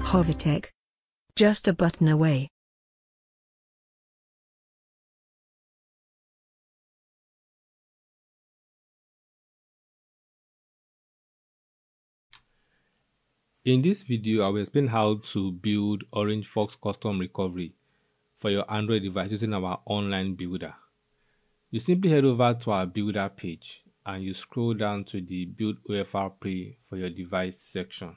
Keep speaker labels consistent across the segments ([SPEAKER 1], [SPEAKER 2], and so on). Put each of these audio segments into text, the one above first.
[SPEAKER 1] Hovertech. Just a button away.
[SPEAKER 2] In this video, I will explain how to build Orange Fox custom recovery for your Android device using our online builder. You simply head over to our builder page and you scroll down to the build OFRP for your device section.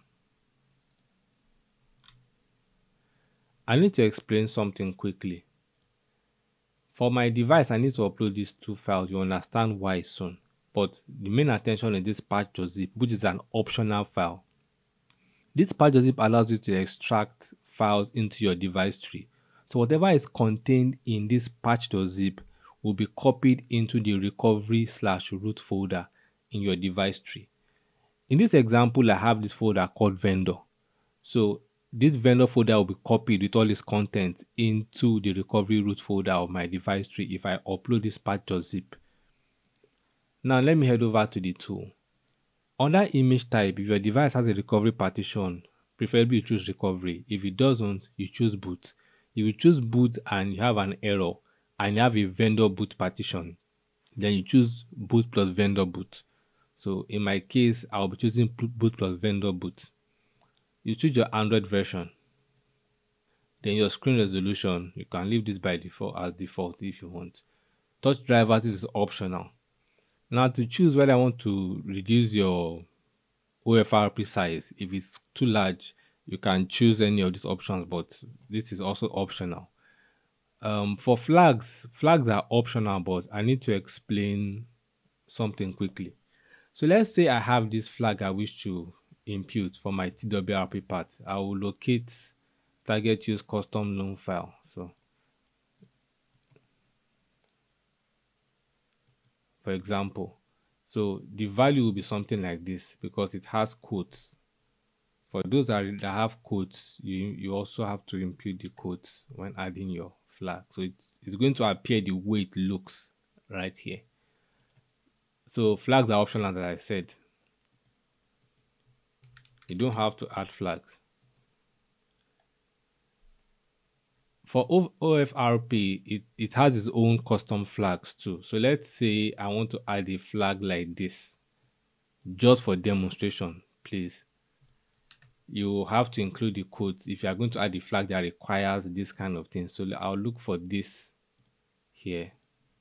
[SPEAKER 2] I need to explain something quickly. For my device, I need to upload these two files. You understand why soon. But the main attention is this patch.zip, which is an optional file. This patch.zip allows you to extract files into your device tree. So whatever is contained in this patch.zip will be copied into the recovery/root folder in your device tree. In this example, I have this folder called vendor. So this vendor folder will be copied with all its contents into the recovery root folder of my device tree if I upload this patch.zip. Now let me head over to the tool. Under image type, if your device has a recovery partition, preferably you choose recovery. If it doesn't, you choose boot. If you choose boot and you have an error and you have a vendor boot partition, then you choose boot plus vendor boot. So in my case, I'll be choosing boot plus vendor boot. You choose your Android version. Then your screen resolution, you can leave this by default as default if you want. Touch drivers is optional. Now to choose whether I want to reduce your OFRP size, if it's too large, you can choose any of these options, but this is also optional. For flags are optional, but I need to explain something quickly. So let's say I have this flag I wish to impute for my TWRP part. I will locate target use custom loan file. So for example, so the value will be something like this because it has quotes. For those that have quotes, you also have to impute the quotes when adding your flag. So it's going to appear the way it looks right here. So flags are optional, as I said. You don't have to add flags. For OFRP, it has its own custom flags too. So let's say I want to add a flag like this, just for demonstration, please. You have to include the quotes if you are going to add a flag that requires this kind of thing. So I'll look for this here.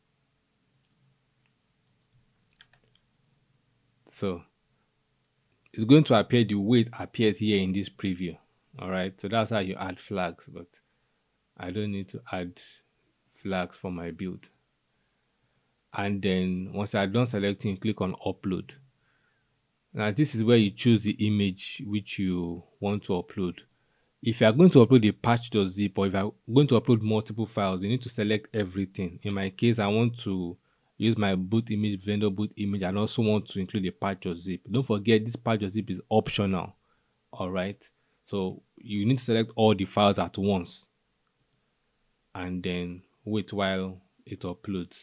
[SPEAKER 2] So it's going to appear the way it appears here in this preview. All right, so that's how you add flags, but I don't need to add flags for my build. And then once I'm done selecting, click on upload. Now this is where you choose the image which you want to upload. If you are going to upload a patch.zip or if you are going to upload multiple files, you need to select everything. In my case, I want to use my boot image, vendor boot image, and also want to include a patch.zip. Don't forget, this patch.zip is optional. All right. So you need to select all the files at once and then wait while it uploads.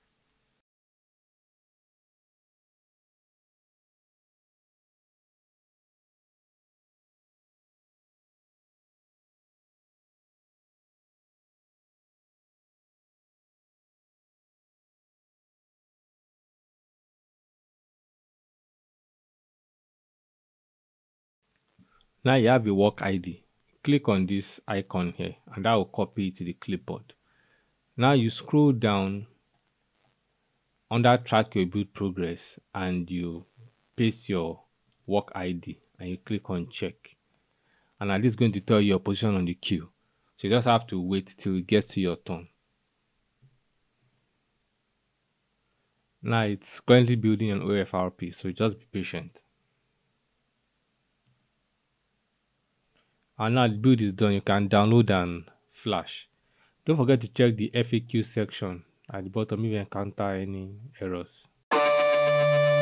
[SPEAKER 2] Now you have a work ID. Click on this icon here and that will copy it to the clipboard. Now you scroll down under track your build progress and you paste your work ID and you click on check. And now this is going to tell you your position on the queue. So you just have to wait till it gets to your turn. Now it's currently building an OFRP, so just be patient. And now the build is done, you can download and flash. Don't forget to check the FAQ section at the bottom if you encounter any errors.